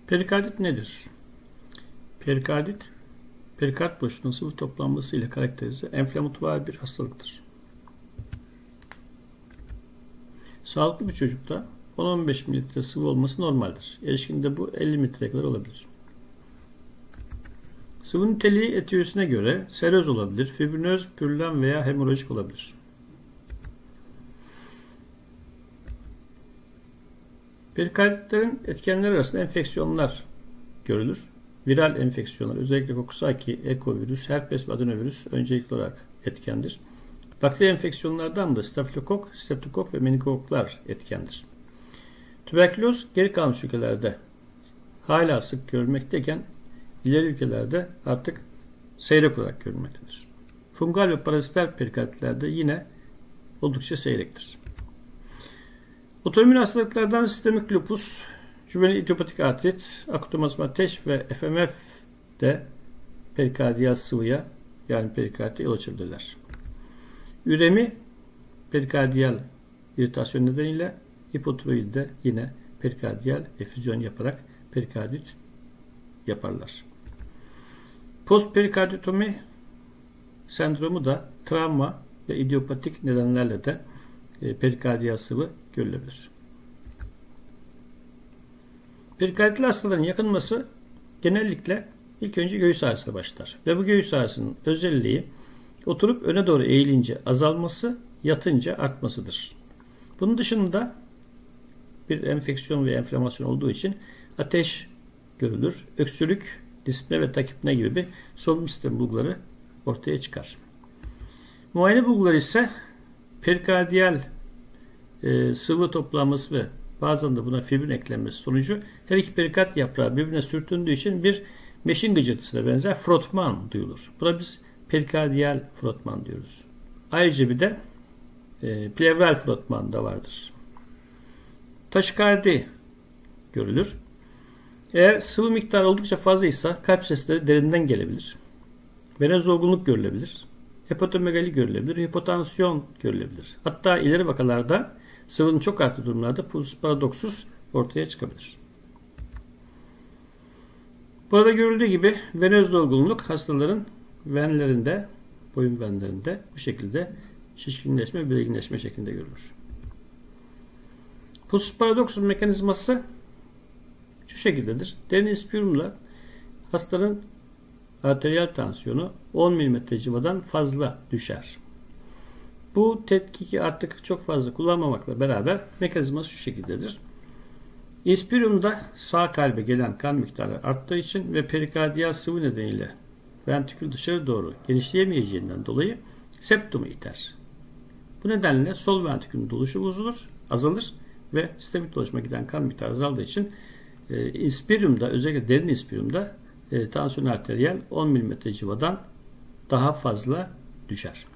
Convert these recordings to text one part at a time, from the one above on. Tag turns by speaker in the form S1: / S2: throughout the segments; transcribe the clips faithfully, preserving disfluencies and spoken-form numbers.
S1: Perikardit nedir? Perikardit, perikard boşluğunun sıvı toplanması ile karakterize enflamatuar bir hastalıktır. Sağlıklı bir çocukta on on beş mililitre sıvı olması normaldir. Erişkinde bu elli mililitreye kadar olabilir. Sıvı niteliği etiyolojisine göre seröz olabilir, fibrinöz, pürülen veya hemorajik olabilir. Perikarditlerin etkenleri arasında enfeksiyonlar görülür. Viral enfeksiyonlar, özellikle Coxsackie, ekovirüs, herpes ve adenovirüs öncelikli olarak etkendir. Bakteri enfeksiyonlardan da stafilokok, streptokok ve meningokoklar etkendir. Tüberküloz geri kalmış ülkelerde hala sık görülmekteyken ileri ülkelerde artık seyrek olarak görülmektedir. Fungal ve paraziter perikarditlerde yine oldukça seyrektir. Otoimmün hastalıklardan sistemik lupus, juvenil idiopatik artrit, akutomasmal ateş ve F M F de perikardiyal sıvıya yani perikardite yol açabilirler. Üremi perikardiyal iritasyon nedeniyle, hipotiroidde yine perikardiyal efüzyon yaparak perikardit yaparlar. Postperikarditomi sendromu da travma ve idiopatik nedenlerle de e, perikardiyal sıvı görülebilir. Perikarditli hastaların yakınması genellikle ilk önce göğüs ağrısıyla başlar. Ve bu göğüs ağrısının özelliği oturup öne doğru eğilince azalması, yatınca artmasıdır. Bunun dışında bir enfeksiyon ve enflamasyon olduğu için ateş görülür. Öksürük, dispne ve takipne gibi bir solunum sistemi bulguları ortaya çıkar. Muayene bulguları ise perikardiyal e, sıvı toplanması ve bazen de buna fibrin eklenmesi sonucu her iki perikard yaprağı birbirine sürtündüğü için bir meşin gıcırtısına benzer frotman duyulur. Buna biz perikardiyal frotman diyoruz. Ayrıca bir de e, plevral frotman da vardır. Taşikardi görülür. Eğer sıvı miktarı oldukça fazlaysa kalp sesleri derinden gelebilir. Venöz dolgunluk görülebilir. Hepatomegali görülebilir. Hipotansiyon görülebilir. Hatta ileri vakalarda sıvının çok arttığı durumlarda pulsus paradoksuz ortaya çıkabilir. Burada görüldüğü gibi venöz dolgunluk hastaların venlerinde, boyun venlerinde bu şekilde şişkinleşme ve belirginleşme şeklinde görülür. Pulsus paradoksuz mekanizması şu şekildedir. Derin ispiyumla hastanın arteriyel tansiyonu on milimetre civadan fazla düşer. Bu tetkiki artık çok fazla kullanmamakla beraber mekanizması şu şekildedir. İspiyumda sağ kalbe gelen kan miktarı arttığı için ve perikardiyal sıvı nedeniyle ventrikül dışarı doğru genişleyemeyeceğinden dolayı septumu iter. Bu nedenle sol ventrikülün doluşu bozulur, azalır ve sistemik dolaşıma giden kan miktarı azaldığı için e, inspiriumda, özellikle derin inspiriumda e, tansiyon arteriyel on milimetre civadan daha fazla düşer.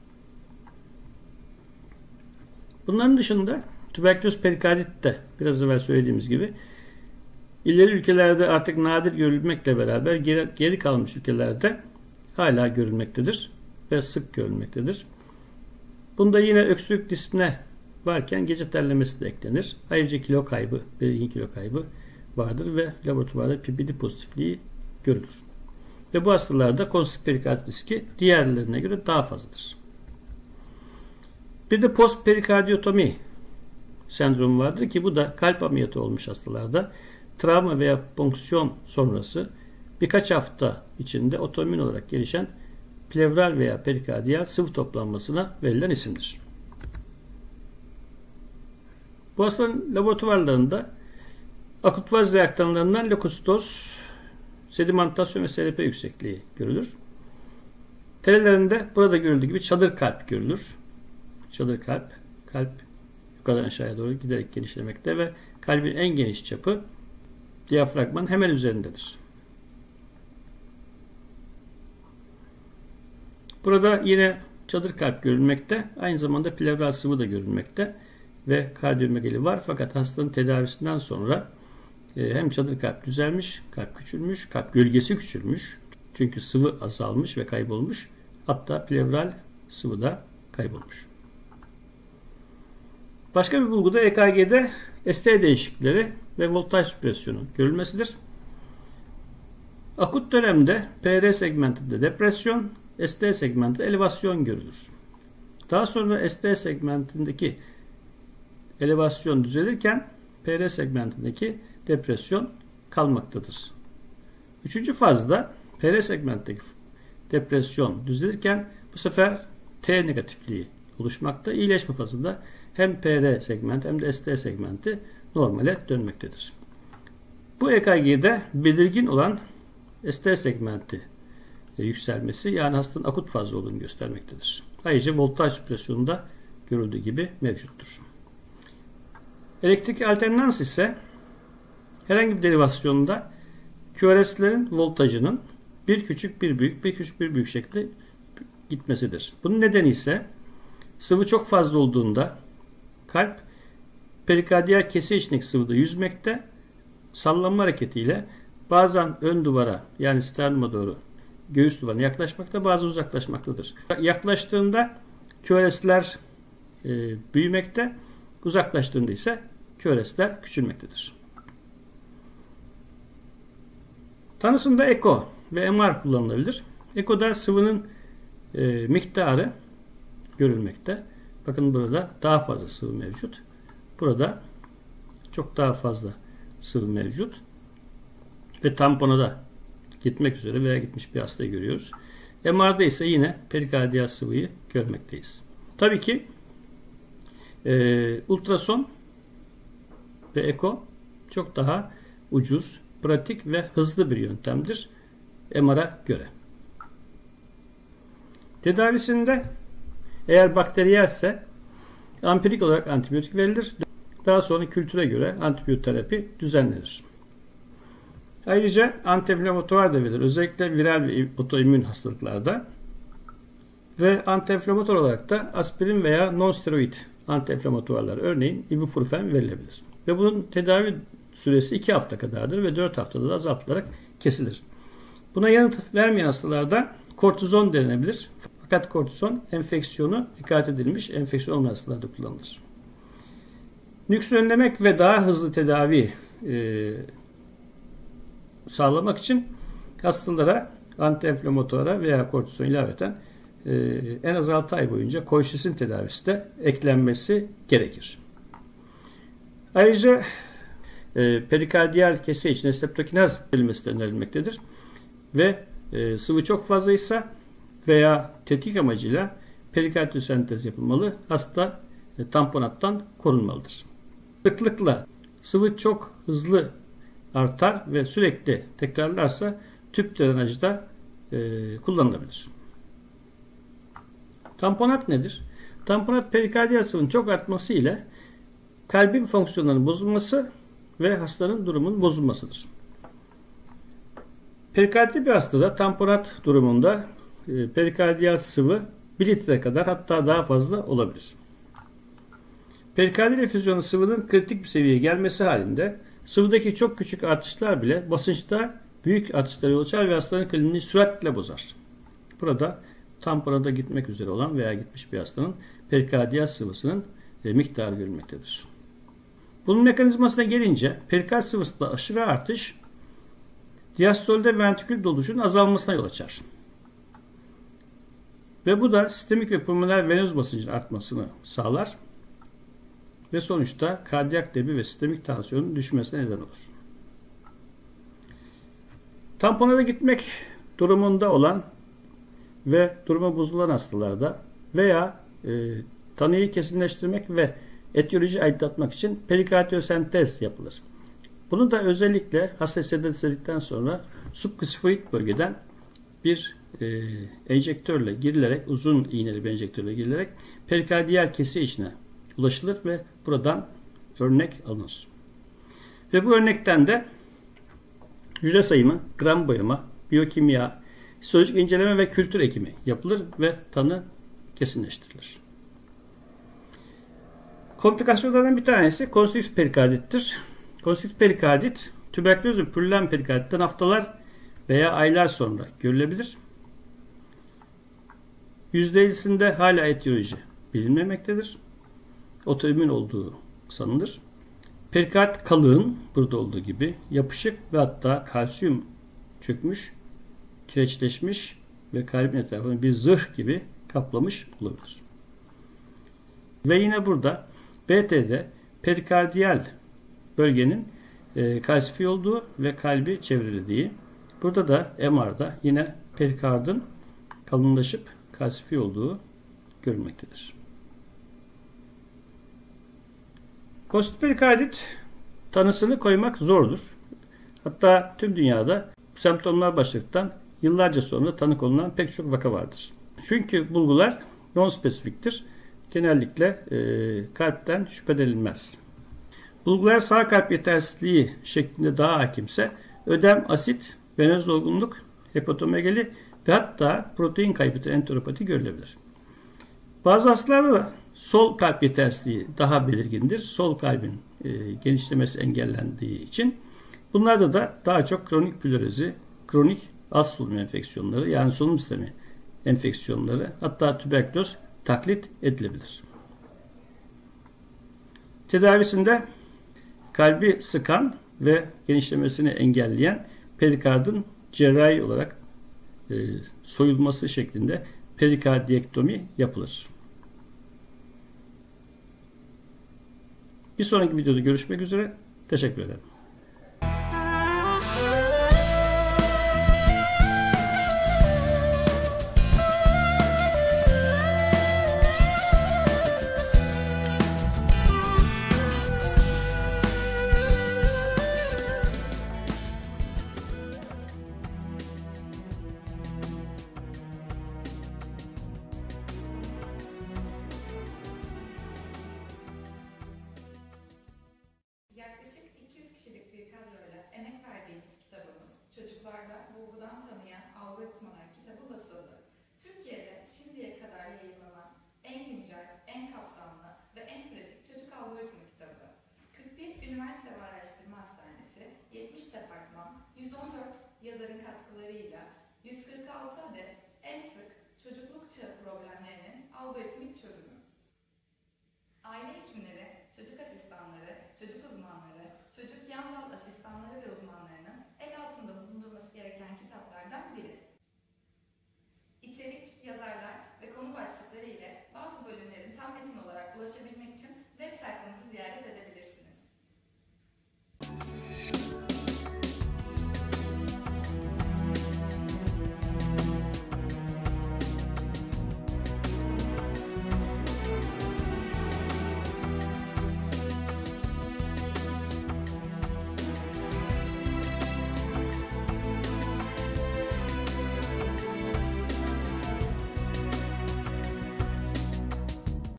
S1: Bunların dışında tüberküloz perikardit de biraz evvel söylediğimiz gibi ileri ülkelerde artık nadir görülmekle beraber geri, geri kalmış ülkelerde hala görülmektedir ve sık görülmektedir. Bunda yine öksürük, dispne varken gece terlemesi de eklenir. Ayrıca kilo kaybı, belirgin kilo kaybı vardır ve laboratuvarda P P D pozitifliği görülür. Ve bu hastalarda konsistik perikardit riski diğerlerine göre daha fazladır. Bir de postperikardiyotomi sendromu vardır ki bu da kalp ameliyatı olmuş hastalarda travma veya ponksiyon sonrası birkaç hafta içinde otoimmün olarak gelişen plevral veya perikardiyal sıvı toplanmasına verilen isimdir. Bu hastaların laboratuvarlarında akut vaz reaktanlarından lökositoz, sedimentasyon ve S R P yüksekliği görülür. Terelerinde burada görüldüğü gibi çadır kalp görülür. Çadır kalp, kalp yukarıdan aşağıya doğru giderek genişlemekte ve kalbin en geniş çapı diyafragmanın hemen üzerindedir. Burada yine çadır kalp görülmekte, aynı zamanda plevral sıvı da görülmekte ve kardiyomegali var. Fakat hastanın tedavisinden sonra hem çadır kalp düzelmiş, kalp küçülmüş, kalp gölgesi küçülmüş. Çünkü sıvı azalmış ve kaybolmuş. Hatta plevral sıvı da kaybolmuş. Başka bir bulguda E K G'de S T değişiklikleri ve voltaj süpresyonu görülmesidir. Akut dönemde P R segmentinde depresyon, S T segmentinde elevasyon görülür. Daha sonra S T segmentindeki elevasyon düzelirken P R segmentindeki depresyon kalmaktadır. Üçüncü fazda P R segmentteki depresyon düzelirken bu sefer T negatifliği oluşmakta. İyileşme fazında hem P R segmenti hem de S T segmenti normale dönmektedir. Bu E K G'de belirgin olan S T segmenti yükselmesi, yani hastanın akut fazla olduğunu göstermektedir. Ayrıca voltaj süpresyonu da görüldüğü gibi mevcuttur. Elektrik alternans ise herhangi bir derivasyonda Q R S'lerin voltajının bir küçük bir büyük, bir küçük bir büyük şekilde gitmesidir. Bunun nedeni ise sıvı çok fazla olduğunda kalp perikardiyal kese içindeki sıvıda yüzmekte, sallanma hareketiyle bazen ön duvara, yani sternuma doğru göğüs duvarına yaklaşmakta, bazen uzaklaşmaktadır. Yaklaştığında Q R S'ler e, büyümekte, uzaklaştığında ise Q R S'ler küçülmektedir. Tanısında eko ve M R kullanılabilir. Eko'da sıvının e, miktarı görülmekte. Bakın burada daha fazla sıvı mevcut. Burada çok daha fazla sıvı mevcut. Ve tampona da gitmek üzere veya gitmiş bir hastayı görüyoruz. M R'da ise yine perikardiyal sıvıyı görmekteyiz. Tabii ki e, ultrason ve eko çok daha ucuz, pratik ve hızlı bir yöntemdir M R'a göre. Tedavisinde eğer bakteriyelse ampirik olarak antibiyotik verilir. Daha sonra kültüre göre antibiyoterapi düzenlenir. Ayrıca antiinflamatuar da verilir. Özellikle viral ve otoimmün hastalıklarda. Ve antiinflamatuar olarak da aspirin veya non-steroid antiinflamatuarlar, örneğin ibuprofen verilebilir. Ve bunun tedavi süresi iki hafta kadardır ve dört haftada da azaltılarak kesilir. Buna yanıt vermeyen hastalarda kortizon denenebilir. Fakat kortizon enfeksiyonu dikkat edilmiş, enfeksiyon olmayan hastalarda kullanılır. Nüksü önlemek ve daha hızlı tedavi e, sağlamak için hastalara antiinflamatuara veya kortizon ilaveten e, en az altı ay boyunca kolşisin tedavisi de eklenmesi gerekir. Ayrıca e, perikardiyal kese için streptokinaz verilmesi de önerilmektedir. Ve e, sıvı çok fazlaysa veya tetkik amacıyla perikardiyosentez yapılmalı. Hasta e, tamponattan korunmalıdır. Sıklıkla sıvı çok hızlı artar ve sürekli tekrarlarsa tüp drenajı da e, kullanılabilir. Tamponat nedir? Tamponat perikardiyal sıvının çok artması ile kalbin fonksiyonlarının bozulması ve hastanın durumunun bozulmasıdır. Perikardli bir hastada tamponat durumunda e, perikardiyal sıvı bir litre kadar, hatta daha fazla olabilir. Perikardiyal efüzyonun sıvının kritik bir seviyeye gelmesi halinde sıvıdaki çok küçük artışlar bile basınçta büyük artışlara yol açar ve hastanın kliniğini süratle bozar. Burada tamponada gitmek üzere olan veya gitmiş bir hastanın perikardiyal sıvısının e, miktarı görülmektedir. Bunun mekanizmasına gelince perikard sıvısında aşırı artış diastolde ventrikül doluşun azalmasına yol açar. Ve bu da sistemik ve pulmoner venöz basıncın artmasını sağlar. Ve sonuçta kardiyak debi ve sistemik tansiyonun düşmesine neden olur. Tamponada gitmek durumunda olan ve durumu bozulan hastalarda veya e, tanıyı kesinleştirmek ve etiyoloji aydınlatmak için perikardiyosentez yapılır. Bunu da özellikle hasta sedat istedikten sonra subkisifoid bölgeden bir e, enjektörle girilerek, uzun iğneli bir enjektörle girilerek perikardiyal kese içine ulaşılır ve buradan örnek alınır. Ve bu örnekten de hücre sayımı, gram boyama, biyokimya, histolojik inceleme ve kültür ekimi yapılır ve tanı kesinleştirilir. Komplikasyonlardan bir tanesi konstrüktif perikardittir. Konstrüktif perikardit, tüberküloz ve pürülen perikarditten haftalar veya aylar sonra görülebilir. yüzde ellisinde hala etiyoloji bilinmemektedir. Otoimmün olduğu sanılır. Perikard kalın, burada olduğu gibi yapışık ve hatta kalsiyum çökmüş, kireçleşmiş ve kalbin etrafını bir zırh gibi kaplamış olabilir. Ve yine burada B T'de perikardiyal bölgenin e, kalsifiye olduğu ve kalbi çevrelediği. Burada da M R'da yine perikardın kalınlaşıp kalsifiye olduğu görülmektedir. Kostoperikardit tanısını koymak zordur. Hatta tüm dünyada semptomlar başladıktan yıllarca sonra tanı konulan pek çok vaka vardır. Çünkü bulgular non-spesifiktir. Genellikle e, kalpten şüphelenilmez. Bulgular sağ kalp yetersizliği şeklinde daha hakimse ödem, asit, venöz dolgunluk, hepatomegali ve hatta protein kaybı enteropati görülebilir. Bazı hastalarda da sol kalp yetersizliği daha belirgindir. Sol kalbin e, genişlemesi engellendiği için. Bunlarda da daha çok kronik plörezi, kronik az solunum enfeksiyonları yani solunum sistemi enfeksiyonları hatta tüberküloz taklit edilebilir. Tedavisinde kalbi sıkan ve genişlemesini engelleyen perikardın cerrahi olarak e, soyulması şeklinde perikardiyektomi yapılır. Bir sonraki videoda görüşmek üzere. Teşekkür ederim.
S2: Yaklaşık iki yüz kişilik bir kadroyla emek verdiğimiz kitabımız Çocuklarda Bulgudan Tanıya Algoritmalar kitabı basıldı. Türkiye'de şimdiye kadar yayınlanan en güncel, en kapsamlı ve en pratik çocuk algoritma kitabı. kırk bir üniversite ve araştırma hastanesi, yetmiş departman, yüz on dört yazarın katkılarıyla yüz kırk altı adet en sık çocukluk çağı problemlerinin algoritmik çözümü. Aile hekimleri, çocuk asistanları,